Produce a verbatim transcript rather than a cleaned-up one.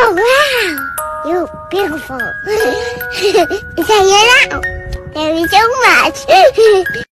Oh, wow! You're beautiful. Say it out. Thank you so much.